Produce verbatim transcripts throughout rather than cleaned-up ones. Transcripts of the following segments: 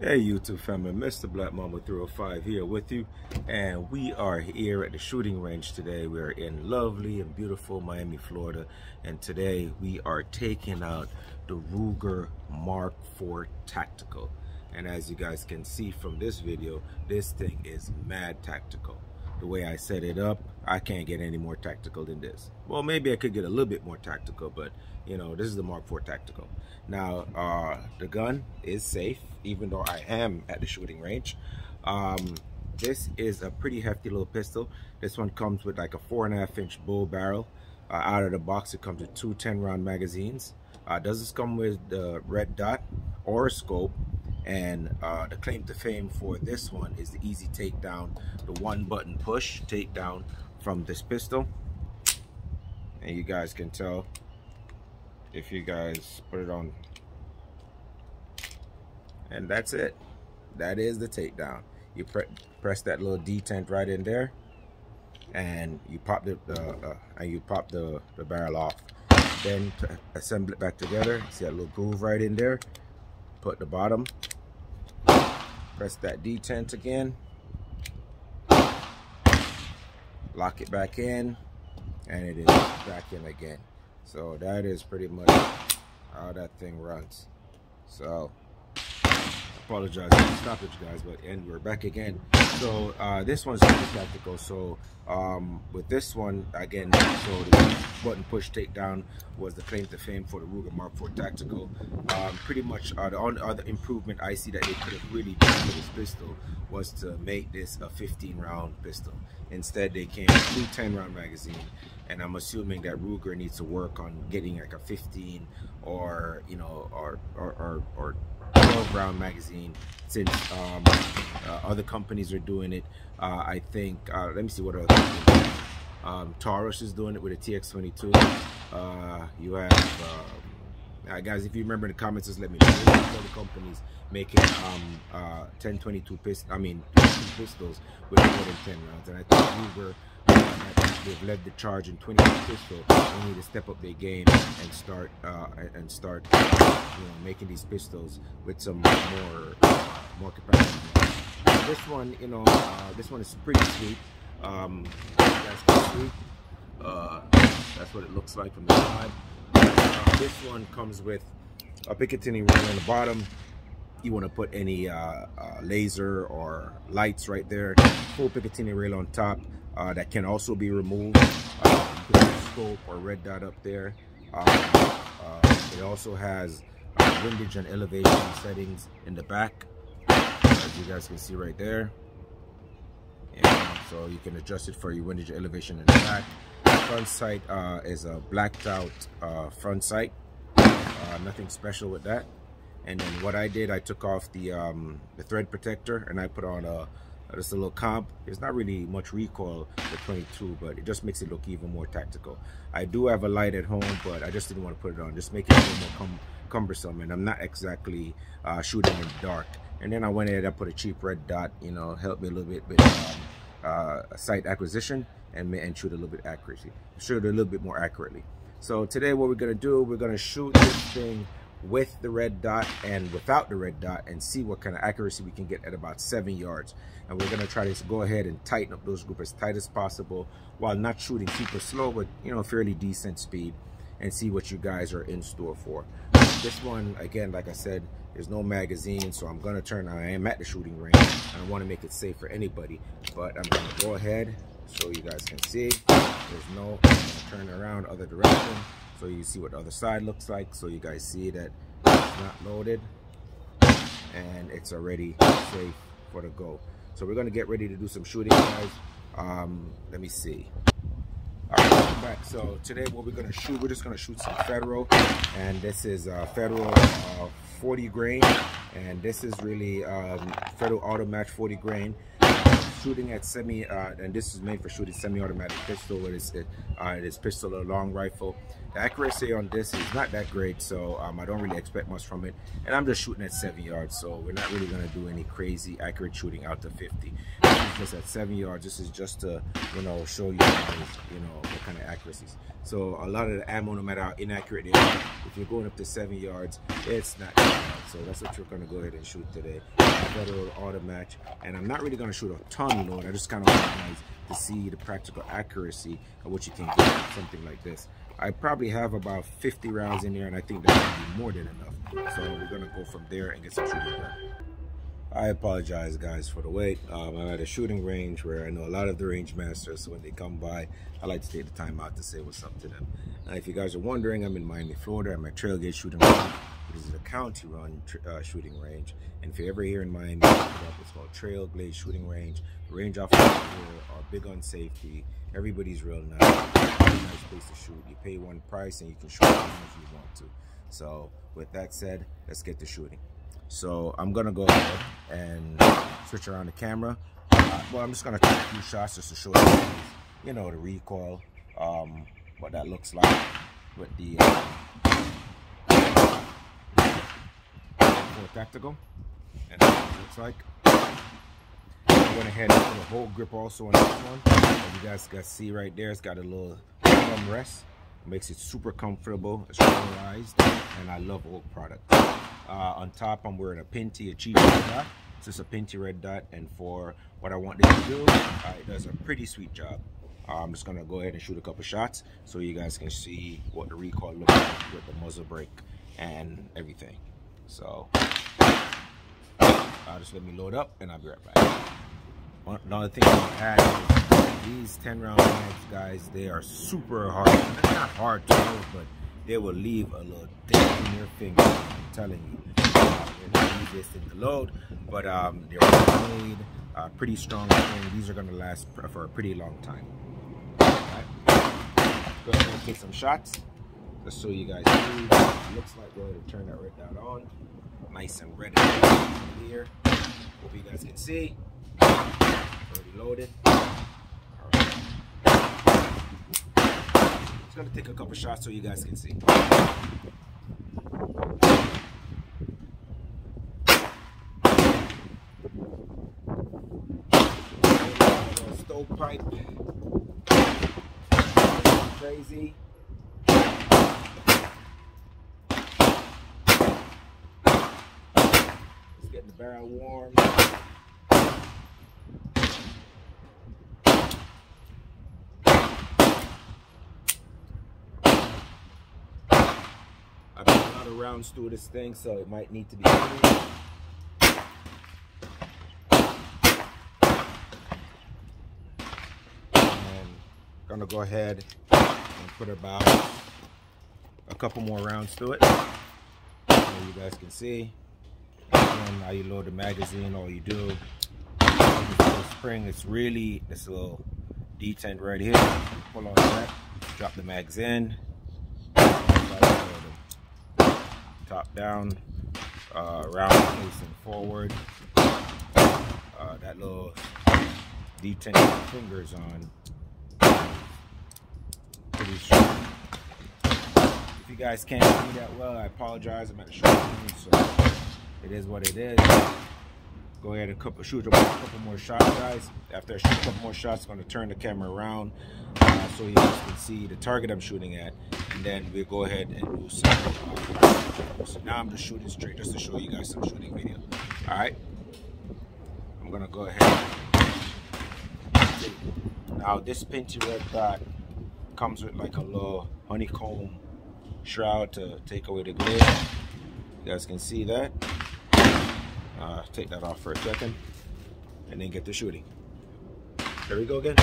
Hey YouTube family, Mister Black Mamba three oh five here with you, and we are here at the shooting range today. We're in lovely and beautiful Miami, Florida, and today we are taking out the Ruger Mark four Tactical. And as you guys can see from this video, this thing is mad tactical. The way I set it up, I can't get any more tactical than this. Well, maybe I could get a little bit more tactical, but you know, this is the Mark four Tactical. Now, uh, the gun is safe, even though I am at the shooting range. Um, this is a pretty hefty little pistol. This one comes with like a four and a half inch bull barrel. Uh, out of the box, it comes with two ten round magazines. Uh, does this come with the red dot or a scope? And uh, the claim to fame for this one is the easy takedown, the one button push takedown from this pistol. And you guys can tell if you guys put it on, and that's it. That is the takedown. You pre press that little detent right in there, and you pop the uh, uh, and you pop the, the barrel off. Then to assemble it back together, see that little groove right in there. Put the bottom, press that detent again, lock it back in, and it is back in again. So that is pretty much how that thing runs. So I apologize for the stoppage, guys, but and we're back again. So uh, this one's pretty tactical. So um, with this one again, so the button push takedown was the claim to fame for the Ruger Mark four Tactical. Um, pretty much uh, the only other improvement I see that they could have really done for this pistol was to make this a fifteen round pistol. Instead, they came with two ten round magazine, and I'm assuming that Ruger needs to work on getting like a fifteen or you know or or or, or twelve round magazine, since um, uh, other companies are doing it. Uh, I think uh, let me see what other companies. Um, Taurus is doing it with a T X twenty-two. Uh, you have um, uh, guys, if you remember in the comments, just let me know. There's other companies making um, uh, ten twenty-two pist I mean pistols with more than ten rounds, and I think Ruger, uh, they've led the charge in twenty-two pistol. They need to step up their game and start uh, and start you know making these pistols with some more uh, more capacity. This one, you know, uh, this one is pretty sweet. Um, that's pretty sweet. Uh, that's what it looks like from the side. Uh, this one comes with a Picatinny rail on the bottom. You want to put any uh, uh, laser or lights right there. Full Picatinny rail on top uh, that can also be removed. Uh, put a scope or red dot up there. Uh, uh, it also has uh, windage and elevation settings in the back, as you guys can see right there. And so you can adjust it for your windage elevation in the back. Front sight uh, is a blacked out uh, front sight. Uh, nothing special with that. And then what I did, I took off the um, the thread protector, and I put on a just a little comp. There's not really much recoil with twenty-two, but it just makes it look even more tactical. I do have a light at home, but I just didn't want to put it on. Just make it a little more cum cumbersome, and I'm not exactly uh, shooting in the dark. And then I went ahead and put a cheap red dot, you know, helped me a little bit with um, uh, sight acquisition and, and shoot a little bit accuracy. Shoot a little bit more accurately. So today what we're gonna do, we're gonna shoot this thing with the red dot and without the red dot and see what kind of accuracy we can get at about seven yards. And we're gonna try to go ahead and tighten up those groups as tight as possible while not shooting super slow, but you know, fairly decent speed, and see what you guys are in store for. This one, again, like I said, there's no magazine, so I'm gonna turn, I am at the shooting range, and I wanna make it safe for anybody, but I'm gonna go ahead so you guys can see. There's no, I'm gonna turn around other direction so you see what the other side looks like, so you guys see that it's not loaded and it's already safe for the go. So we're gonna get ready to do some shooting, guys. Um, let me see. All right, welcome back. So today what we're gonna shoot, we're just gonna shoot some Federal, and this is uh, Federal uh, forty grain, and this is really um, Federal Auto Match forty grain. shooting at semi, uh, and this is made for shooting semi-automatic pistol, where it's it, uh, it is pistol or long rifle. The accuracy on this is not that great, so um, I don't really expect much from it. And I'm just shooting at seven yards, so we're not really gonna do any crazy accurate shooting out to fifty. This is just at seven yards. This is just to, you know, show you guys, you know, what kind of accuracies. So a lot of the ammo, no matter how inaccurate they are, if you're going up to seven yards, it's not that bad. So that's what we're gonna go ahead and shoot today. Federal auto match, and I'm not really gonna shoot a ton load. I just kind of want you guys to see the practical accuracy of what you can get with something like this. I probably have about fifty rounds in there, and I think that's gonna be more than enough. So we're gonna go from there and get some shooting done. I apologize, guys, for the wait. Um, I'm at a shooting range where I know a lot of the range masters, so when they come by, I like to take the time out to say what's up to them. Now, if you guys are wondering, I'm in Miami, Florida. I'm at Trailgate Shooting Range. This is a county-run uh, shooting range, and if you're ever here in Miami, it's called Trailgate Shooting Range. The range officers here are big on safety. Everybody's real nice. Really nice place to shoot. You pay one price, and you can shoot as much as you want to. So, with that said, let's get to shooting. So I'm gonna go ahead and switch around the camera. Uh, well, I'm just gonna take a few shots just to show you, you know, the recoil, um, what that looks like with the uh, more tactical, and that's what it looks like. I went ahead and put a whole grip also on this one. As you guys can see right there, it's got a little thumb rest. It makes it super comfortable. It's polarized, and I love old product. Uh, on top, I'm wearing a Pinty, a cheap red dot. It's just a Pinty red dot, and for what I want this to do, uh, it does a pretty sweet job. Uh, I'm just gonna go ahead and shoot a couple shots so you guys can see what the recoil looks like with the muzzle brake and everything. So, uh, just let me load up, and I'll be right back. One, another thing I want to add is these ten round mags, guys, they are super hard. They're not hard to load, but they will leave a little dent in your finger. I'm telling you, uh, they're not the easiest thing to load, but um, they're well made, uh, pretty strong thing. These are gonna last for a pretty long time. All right. Go ahead and take some shots just so you guys see what it looks like. Go ahead and turn that red dot on, nice and red and here. Hope you guys can see. Already loaded. All right. Just gonna take a couple shots so you guys can see. Stovepipe. Crazy. Just getting the barrel warm. I've got a lot of rounds through this thing, so it might need to be cleaned. And I'm gonna go ahead and put about a couple more rounds through it, so you guys can see. And how you load the magazine, all you do, the spring, it's really this little detent right here. Pull on that, drop the mags in. Top down, uh, round facing forward. Uh, that little detent fingers on, pretty strong. If you guys can't see that well, I apologize. I'm at a short range, so it is what it is. Go ahead and couple, shoot a couple more shots, guys. After I shoot a couple more shots, I'm going to turn the camera around uh, so you guys can see the target I'm shooting at, and then we'll go ahead and do some. Uh, so now I'm just shooting straight, just to show you guys some shooting video. All right, I'm gonna go ahead. Now this Pinty red dot comes with like a little honeycomb shroud to take away the glare. You guys can see that. Uh, take that off for a second, and then get to shooting. There we go again.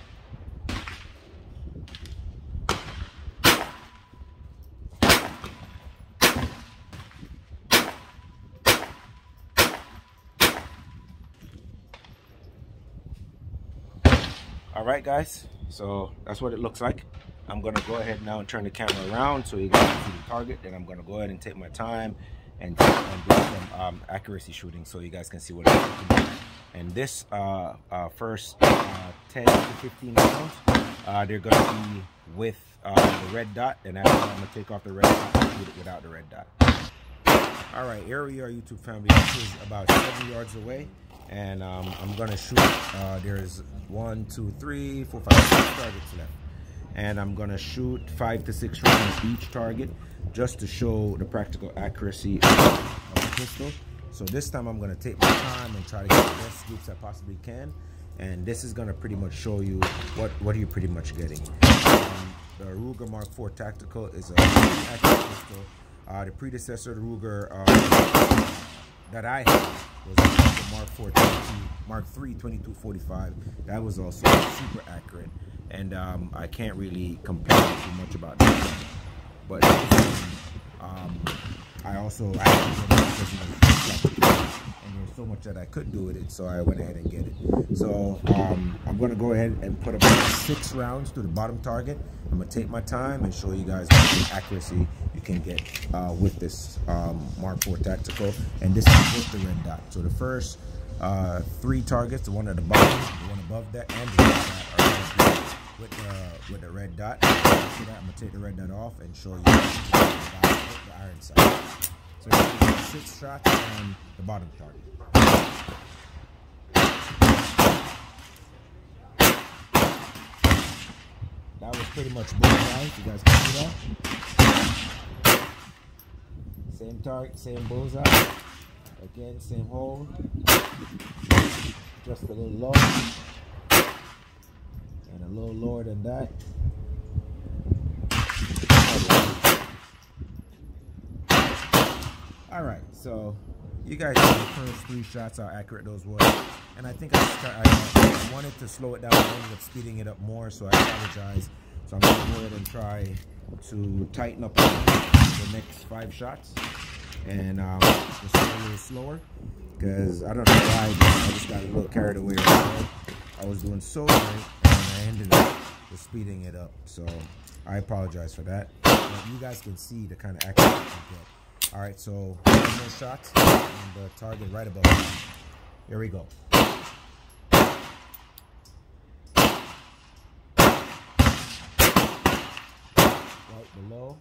All right, guys, so that's what it looks like. I'm gonna go ahead now and turn the camera around so you guys can see the target. Then I'm gonna go ahead and take my time and, and do some um, accuracy shooting so you guys can see what it's like. And this uh, uh, first uh, ten to fifteen rounds, uh, they're going to be with uh, the red dot. And after I'm going to take off the red dot and shoot it without the red dot. All right, here we are, YouTube family. This is about seven yards away. And um, I'm going to shoot. Uh, there's one, two, three, four, five, six targets left. And I'm going to shoot five to six rounds each target just to show the practical accuracy of the pistol. So this time I'm going to take my time and try to get the best scoops I possibly can. And this is going to pretty much show you what, what you're pretty much getting. Um, the Ruger Mark four Tactical is a accurate pistol. Uh, the predecessor to Ruger uh, that I had was the Mark four Mark three twenty-two forty-five. That was also super accurate. And um, I can't really complain too much about that. But um, I also I had to and there's so much that I could do with it, so I went ahead and get it. So um, I'm going to go ahead and put about six rounds to the bottom target. I'm going to take my time and show you guys what accuracy you can get uh, with this um, Mark four Tactical. And this is with the red dot. So the first uh, three targets, the one at the bottom, the one above that, and the red dot are going to be with the, with the red dot. After that, I'm going to take the red dot off and show you the iron sight. So you six shots on the bottom target. That was pretty much both guys. You guys can see that. Same target, same bullseye. Again, same hole. Just a little low. And a little lower than that. All right, so you guys see the first three shots, how accurate those were. And I think I, start, I wanted to slow it down, I ended up speeding it up more, so I apologize. So I'm gonna go ahead and try to tighten up the next five shots. And um, just go a little slower, because I don't know why, I just got a little carried away. I was doing so great, and I ended up just speeding it up. So I apologize for that. But you guys can see the kind of accuracy you get. All right, so one more shots and the target right above me. Here we go. Right below.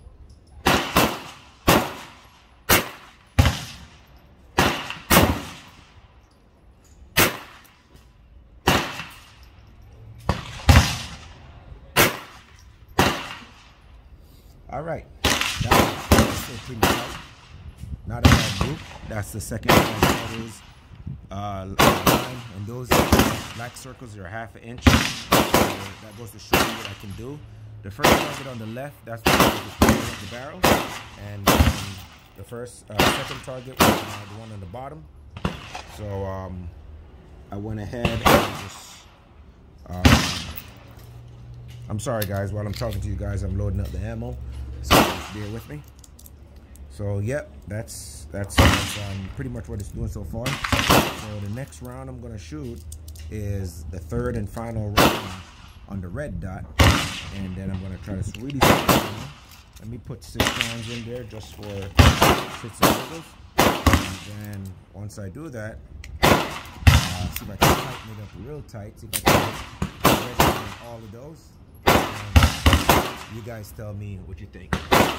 All right. Pretty tight. Not a bad group. That's the second one. That is uh, line, and those black circles are half an inch. So that goes to show you what I can do. The first target on the left, that's what I just the barrel, and um, the first, uh, second target was uh, the one on the bottom. So um, I went ahead and just. Um, I'm sorry, guys. While I'm talking to you guys, I'm loading up the ammo. So just bear with me. So yep, that's that's, that's um, pretty much what it's doing so far. So the next round I'm gonna shoot is the third and final round on the red dot, and then I'm gonna try to really slow down. Let me put six rounds in there just for shits and giggles. And then once I do that, uh, see if I can tighten it up real tight. See if I can get all of those. And you guys tell me what you think.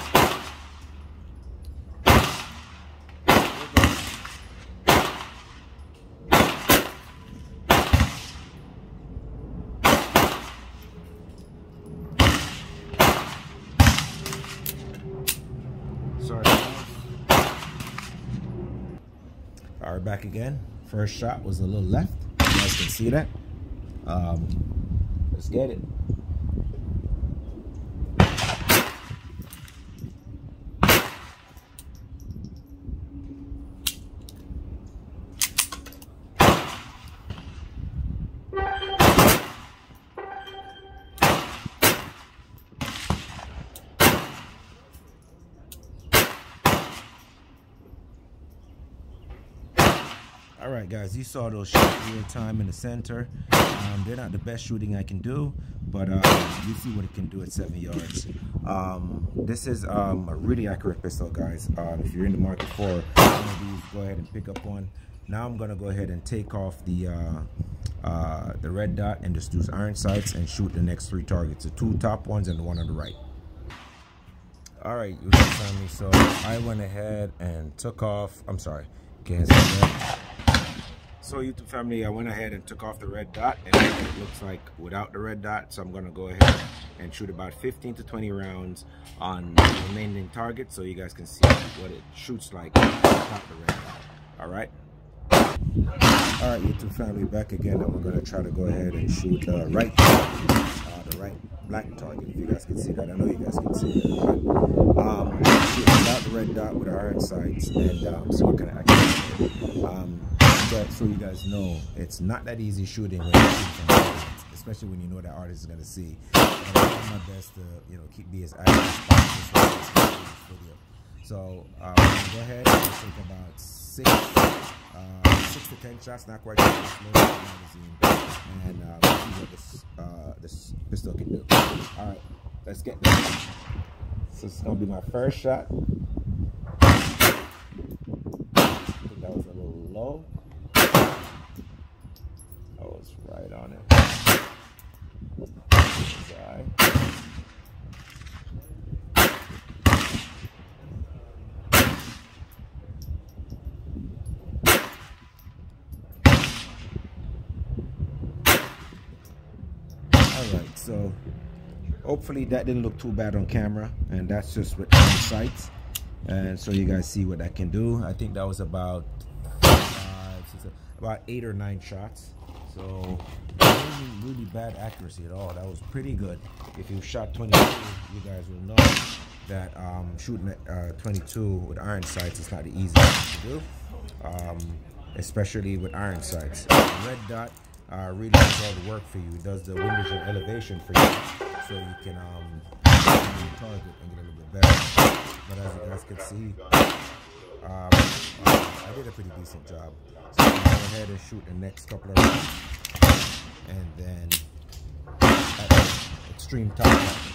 All right, back again. First shot was a little left. You guys can see that. Um, let's get it. All right, guys, you saw those shots real time in the center. Um, they're not the best shooting I can do, but uh, you see what it can do at seven yards. Um, this is um, a really accurate pistol, guys. Um, if you're in the market for one of these, go ahead and pick up one. Now I'm gonna go ahead and take off the uh, uh, the red dot and just use iron sights and shoot the next three targets, the two top ones and the one on the right. All right, YouTube family, so I went ahead and took off, I'm sorry, can't see that. So YouTube family, I went ahead and took off the red dot, and it looks like without the red dot, so I'm gonna go ahead and shoot about fifteen to twenty rounds on the remaining targets so you guys can see what it shoots like without the red dot. All right? All right, YouTube family, back again, and we're gonna try to go ahead and shoot uh, right, uh, the right black target. If you guys can see that, I know you guys can see it. But, um, without the red dot with our iron sights, and um, so we're gonna actually, um, but so you guys know, it's not that easy shooting when you're shooting from distance, especially when you know that artist is gonna see. I'm trying my best to, you know, keep be as accurate as possible in this video. So uh, we're gonna go ahead and take about six. Uh, six to ten shots, not quite sure the magazine, and uh, let's see what this uh, this pistol can do. All right, let's get this. So this is gonna be my first shot. I think that was a little low. I was right on it. Eye. Alright, so hopefully that didn't look too bad on camera, and that's just with the sights, and so you guys see what that can do. I think that was about five, six, about eight or nine shots, so really, really bad accuracy at all. That was pretty good. If you shot twenty-two, you guys will know that um, shooting at uh, twenty-two with iron sights is not the easiest to do, um, especially with iron sights. Red dot Uh, really does all the work for you. It does the windage and elevation for you, so you can um, target and get a little bit better. But as you guys can see, um, uh, I did a pretty decent job. So I'm gonna go ahead and shoot the next couple of rounds, and then at the extreme top.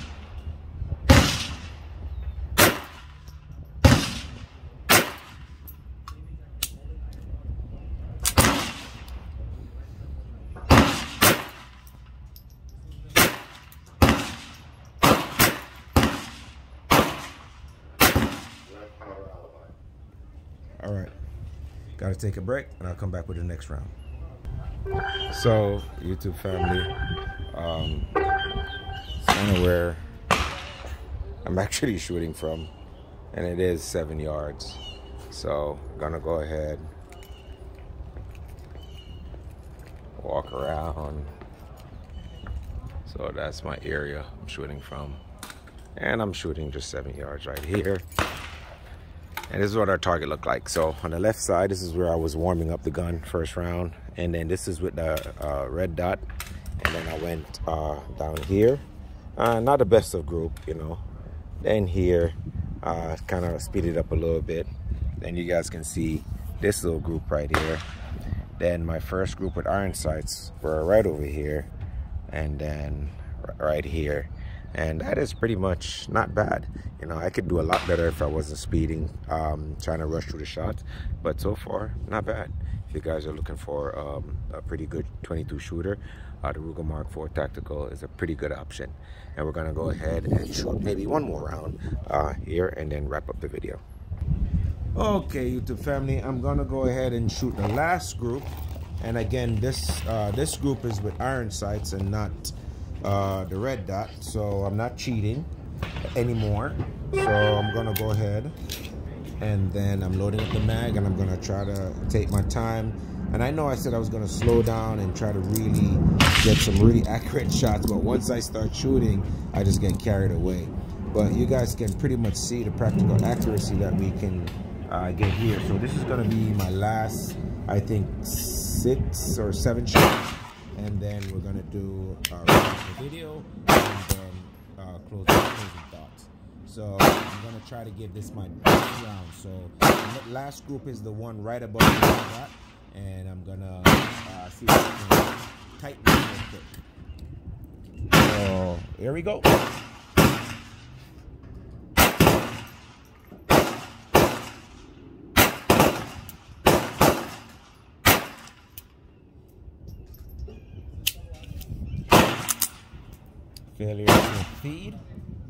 All right, got to take a break, and I'll come back with the next round. So, YouTube family, um, it's kind of where I'm actually shooting from, and it is seven yards. So, I'm gonna go ahead, walk around. So that's my area I'm shooting from, and I'm shooting just seven yards right here. And this is what our target looked like. So on the left side, this is where I was warming up the gun first round. And then this is with the uh, red dot. And then I went uh, down here. Uh, not the best of group, you know. Then here, uh, kind of speed it up a little bit. Then you guys can see this little group right here. Then my first group with iron sights were right over here. And then right here. And that is pretty much not bad. You know, I could do a lot better if I wasn't speeding, um, trying to rush through the shots. But so far, not bad. If you guys are looking for um, a pretty good twenty-two shooter, uh, the Ruger Mark four Tactical is a pretty good option. And we're gonna go ahead and shoot maybe one more round uh, here and then wrap up the video. Okay, YouTube family, I'm gonna go ahead and shoot the last group. And again, this uh, this group is with iron sights and not Uh, the red dot, so I'm not cheating anymore. So I'm gonna go ahead and then I'm loading up the mag, and I'm gonna try to take my time. And I know I said I was gonna slow down and try to really get some really accurate shots, but once I start shooting, I just get carried away. But you guys can pretty much see the practical accuracy that we can uh, get here. So this is gonna be my last, I think, six or seven shots. And then we're gonna do uh, the video and then uh, close the closing thoughts. So I'm gonna try to give this my best round. So the last group is the one right above the dot, and I'm gonna uh, see if I can tighten it real quick. So here we go. Failure to feed.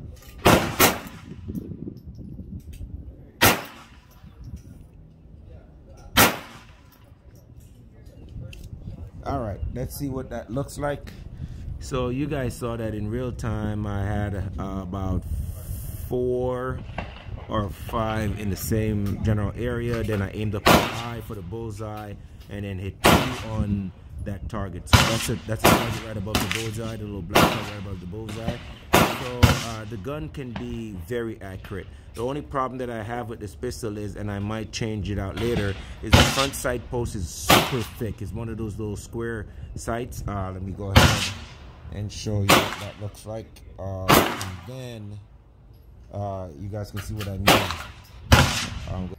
All right, let's see what that looks like. So you guys saw that in real time. I had uh, about four or five in the same general area. Then I aimed up high for the bullseye, and then hit two on that target. So that's a that's a target right above the bullseye, the little black target right above the bullseye. So uh, the gun can be very accurate. The only problem that I have with this pistol is, and I might change it out later, is the front sight post is super thick. It's one of those little square sights. Uh, let me go ahead and show you what that looks like. Uh, and then uh, you guys can see what I mean. Um,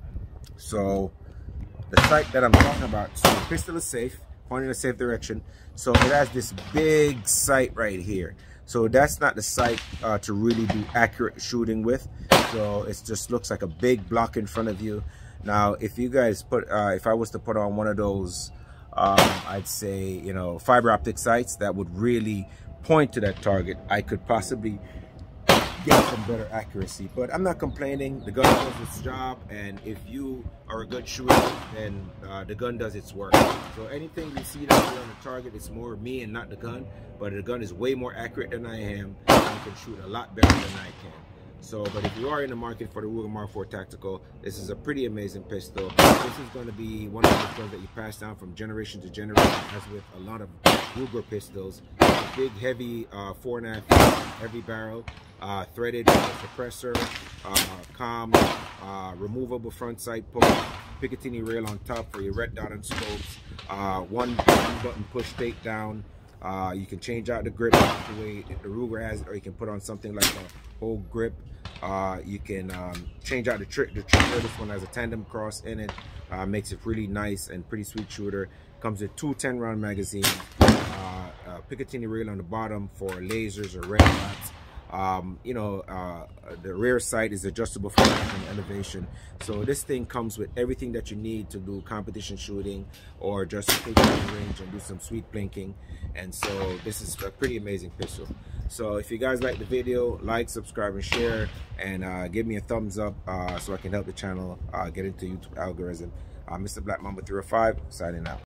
so the sight that I'm talking about, so the pistol is safe, pointing in a safe direction. So it has this big sight right here. So that's not the sight uh, to really do accurate shooting with. So it just looks like a big block in front of you. Now, if you guys put, uh, if I was to put on one of those, um, I'd say, you know, fiber optic sights that would really point to that target, I could possibly get some better accuracy. But I'm not complaining. The gun does its job, and if you are a good shooter, then uh, the gun does its work. So anything you see that on the target, it's more me and not the gun. But the gun is way more accurate than I am, and you can shoot a lot better than I can. So, but if you are in the market for the Ruger Mark four Tactical, this is a pretty amazing pistol. This is going to be one of those guns that you pass down from generation to generation, as with a lot of Ruger pistols. It's a big, heavy, uh, four and a half heavy barrel, uh, threaded uh, suppressor, uh, com, uh, removable front sight post, Picatinny rail on top for your red dot and scopes, uh, one button push takedown. Uh, you can change out the grip the way the Ruger has it, or you can put on something like a whole grip. Uh, you can um, change out the, tri the trigger. This one has a tandem cross in it. Uh, makes it really nice and pretty sweet shooter. Comes with two ten round magazines. Uh, uh, Picatinny rail on the bottom for lasers or red dots. Um, you know, uh, the rear sight is adjustable for and elevation. So this thing comes with everything that you need to do competition shooting or just take it in range and do some sweet blinking. And so this is a pretty amazing pistol. So if you guys like the video, like, subscribe, and share, and uh, give me a thumbs up uh, so I can help the channel uh, get into YouTube algorithm. Uh, Mister Black Mamba three oh five signing out.